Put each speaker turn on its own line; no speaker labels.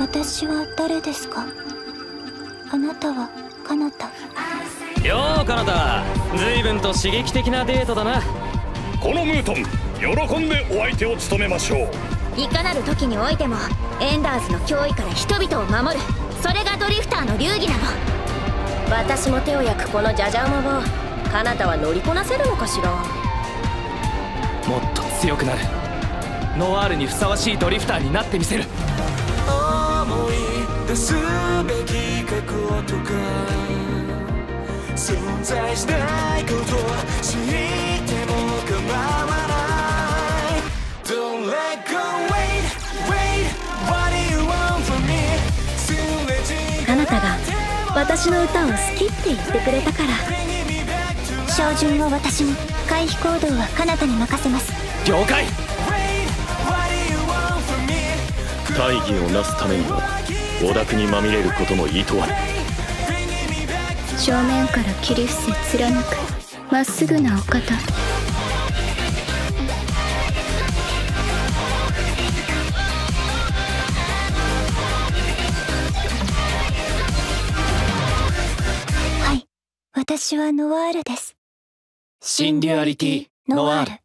私は誰ですか？あなたはカナタ。
ようカナタ、随分と刺激的なデートだな。
このムートン、喜んでお相手を務めましょう。
いかなる時においてもエンダーズの脅威から人々を守る、それがドリフターの流儀なの。私も手を焼くこのジャジャ馬をカナタは乗りこなせるのかしら。
もっと強くなる。ノワールにふさわしいドリフターになってみせる。
思い出すべき過去とか存在しないこと知っても構わない。 Don't let go, wait, wait, what do you want from me?
あなたが私の歌を好きって言ってくれたから。
照準は私に、回避行動はカナタに任せます。
了解。
大義をなすためにはオダクにまみれることもいとわぬ。
正面から切り伏せ貫くまっすぐなお方。はい、私はノワールです。
新デュアリティノワール。